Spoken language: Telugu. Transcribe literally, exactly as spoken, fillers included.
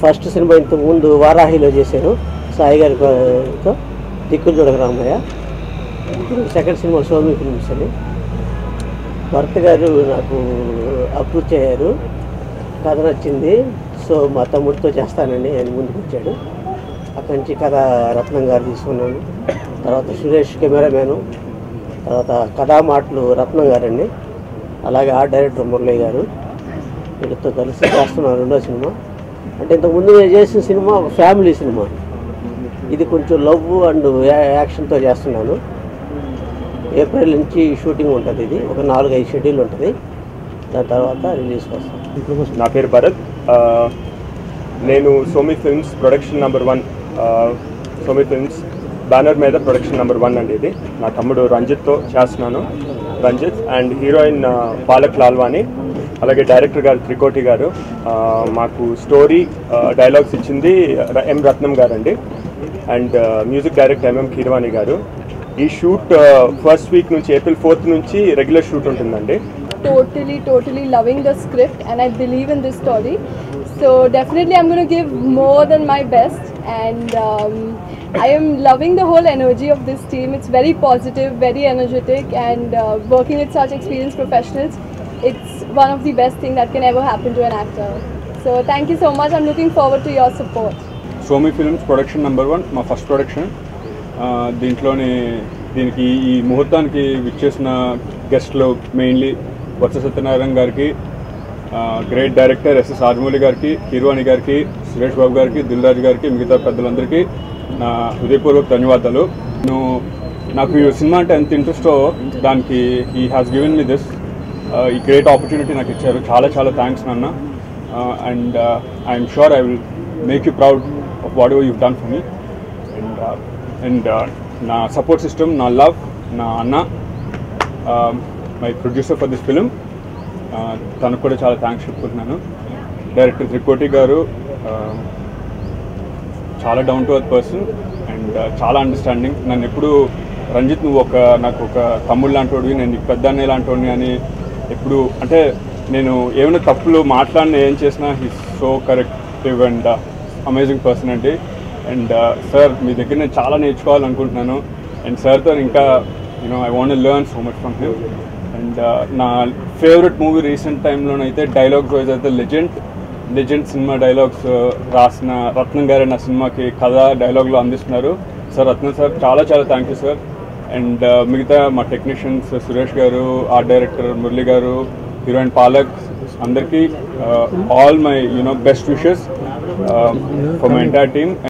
ఫస్ట్ సినిమా ఇంతకు ముందు వారాహిలో చేశారు సాయి గారితో దిక్కులు చూడక రామయ్య. ఇప్పుడు సెకండ్ సినిమా సోమి ఫిల్మ్స్ అని. భరత్ గారు నాకు అప్రూవ్ చేశారు, కథ నచ్చింది, సో మా తమ్ముడితో చేస్తానని ఆయన ముందుకు వచ్చాడు. అక్కడి నుంచి కథ రత్నం గారు తీసుకున్నాను. తర్వాత సురేష్ కెమెరామ్యాను, తర్వాత కథా మాటలు రత్నం గారండి, అలాగే ఆర్ట్ డైరెక్టర్ మురళి గారు, వీళ్ళతో కలిసి చేస్తున్నాను రెండో సినిమా. అంటే ఇంతకుముందు నేను చేసిన సినిమా ఒక ఫ్యామిలీ సినిమా, ఇది కొంచెం లవ్ అండ్ యాక్షన్తో చేస్తున్నాను. ఏప్రిల్ నుంచి షూటింగ్ ఉంటుంది, ఇది ఒక నాలుగు ఐదు షెడ్యూల్ ఉంటుంది, దాని తర్వాత రిలీజ్కి వస్తాను. నా పేరు భరత్, నేను Somi films production number one Somi films banner మీద ప్రొడక్షన్ నెంబర్ వన్ అండి. ఇది నా తమ్ముడు రంజిత్తో చేస్తున్నాను, రంజిత్ అండ్ హీరోయిన్ పాలక్ లాల్వాణి, అలాగే డైరెక్టర్ గారు త్రికోటి గారు. మాకు స్టోరీ డైలాగ్స్ ఇచ్చింది ఎం రత్నం గారు అండి, and music director MM Keeravani గారు. ఈ షూట్ ఫస్ట్ వీక్ నుంచి ఏప్రిల్ ఫోర్త్ నుంచి రెగ్యులర్ షూట్ ఉంటుందండి. Totally, totally loving the script and I believe in this story. So definitely I'm going to give more than my best, and um, I am loving the whole energy of this team. It's very positive, very energetic, and uh, working with such experienced professionals, it's one of the best things that can ever happen to an actor. So thank you so much. I'm looking forward to your support. Somi films production number one మా ఫస్ట్ ప్రొడక్షన్. దీంట్లోనే దీనికి ఈ ముహూర్తానికి విచ్చేసిన గెస్ట్లు మెయిన్లీ వత్స సత్యనారాయణ గారికి, గ్రేట్ డైరెక్టర్ ఎస్ఎస్ ఆర్మూలి గారికి, కీరవాణి గారికి, సురేష్ బాబు గారికి, దిల్ రాజు గారికి, మిగతా పెద్దలందరికీ నా హృదయపూర్వక ధన్యవాదాలు. నేను నాకు ఈ సినిమా అంటే ఎంత ఇంట్రెస్టో దానికి he has given me this ఈ గ్రేట్ ఆపర్చునిటీ నాకు ఇచ్చారు. చాలా చాలా థ్యాంక్స్ నాన్న, and I'm sure I will make you proud of whatever you done for me. And and నా సపోర్ట్ సిస్టమ్, నా లవ్, నా అన్న, my producer for this film, తనకు కూడా చాలా థ్యాంక్స్ చెప్పుకుంటున్నాను. డైరెక్టర్ త్రికోటి గారు చాలా down to earth person and చాలా అండర్స్టాండింగ్. నన్ను ఎప్పుడు రంజిత్ నువ్వు ఒక నాకు ఒక తమ్ముడు లాంటివాడివి, నేను నీకు పెద్ద అన్నయ్య లాంటివాడిని అని ఎప్పుడు, అంటే నేను ఏమైనా తప్పులు మాట్లాడినా ఏం చేసినా he so corrective and amazing person అండి. అండ్ సార్ మీ దగ్గర నేను చాలా నేర్చుకోవాలనుకుంటున్నాను, అండ్ సార్తో ఇంకా you know I want learn so much from him. And నా ఫేవరెట్ మూవీ రీసెంట్ టైంలోనైతే డైలాగ్స్ వైజ్ అయితే లెజెండ్ లెజెండ్ సినిమా డైలాగ్స్ రాసిన రత్నం గారు నా సినిమాకి కథ డైలాగ్లో అందిస్తున్నారు. సార్ రత్నం సార్ చాలా చాలా థ్యాంక్ యూ సార్. అండ్ మిగతా మా టెక్నీషియన్స్ సురేష్ గారు, ఆర్ట్ డైరెక్టర్ మురళి గారు, హీరోయిన్ పాలక్, అందరికీ all my you know best wishes for my entire team.